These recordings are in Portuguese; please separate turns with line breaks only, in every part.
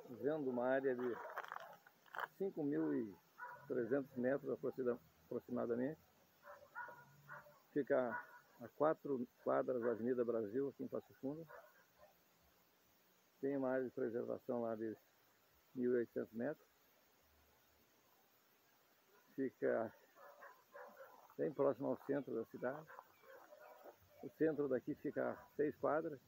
vendo uma área de 5.300 metros aproximadamente. Fica a 4 quadras da Avenida Brasil, aqui em Passo Fundo. Tem uma área de preservação lá de 1.800 metros. Fica bem próximo ao centro da cidade. O centro daqui fica a 6 quadras.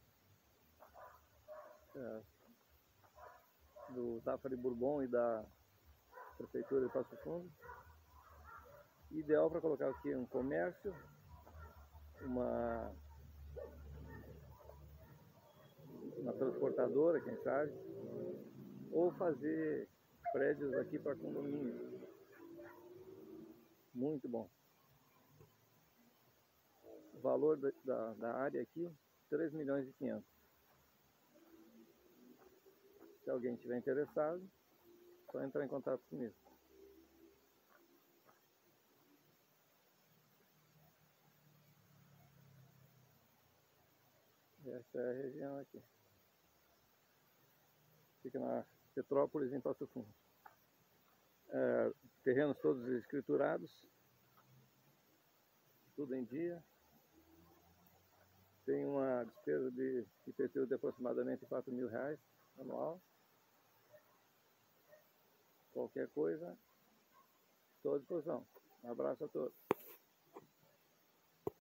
Do Tafari Bourbon e da Prefeitura de Passo Fundo. Ideal para colocar aqui um comércio, uma transportadora, quem sabe, ou fazer prédios aqui para condomínio. Muito bom. O valor da área aqui, 3.500.000. Se alguém estiver interessado, é só entrar em contato comigo. Essa é a região aqui. Fica na Petrópolis, em Passo Fundo. Terrenos todos escriturados, tudo em dia. Tem uma despesa de IPTU de aproximadamente R$4.000 anual. Qualquer coisa, estou à disposição. Um abraço a todos.